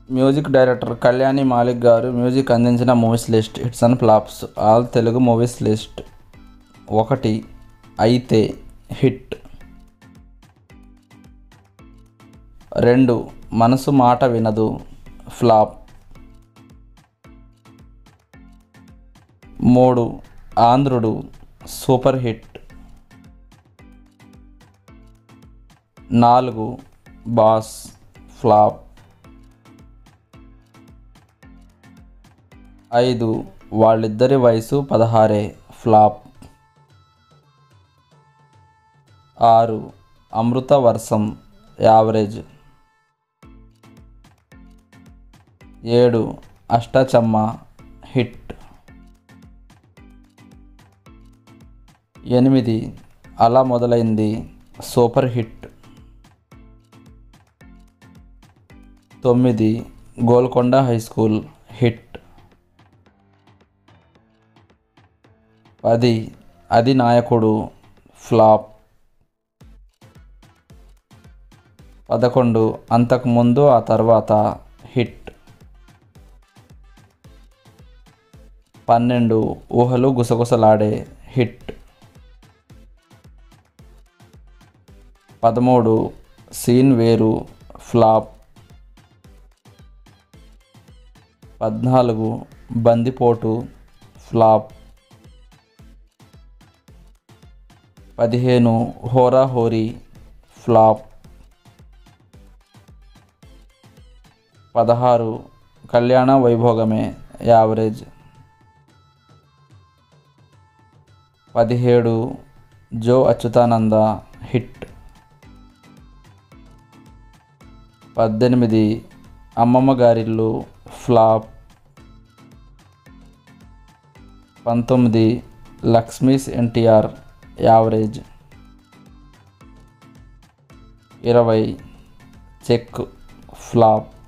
Music director Kalyani Malik గారు music అందించిన movies list. Hits and flops. All Telugu movies list. 1. అయితే hit. 2. మనసు మాట వినదు ఫ్లాప్. 3. ఆంధ్రుడు సూపర్ హిట్. 4. Boss flop. 5. వాళ్ళిద్దరి వయసు 16 ఫ్లాప్. 6. అమృత వర్షం యావరేజ్. 7. అష్టచమ్మ హిట్. 8. అలా మొదలైంది super hit. 9. Golconda high school hit. 10. అది నాయకుడు ఫ్లాప్. 11. అంతకుముందు ఆ తర్వాత హిట్. 12. ఊహలు గుసగుసలాడే హిట్. 13. సీన్ వేరు ఫ్లాప్. 14. బందిపోటు ఫ్లాప్. 15. హోరాహోరీ ఫ్లాప్. 16. కళ్యాణ వైభోగమే యావరేజ్. 17. జో అచ్యుతానంద హిట్. 18. అమ్మమ్మ గారిల్లు flop. 19. Lakshmi's NTR average. 20. Check flop.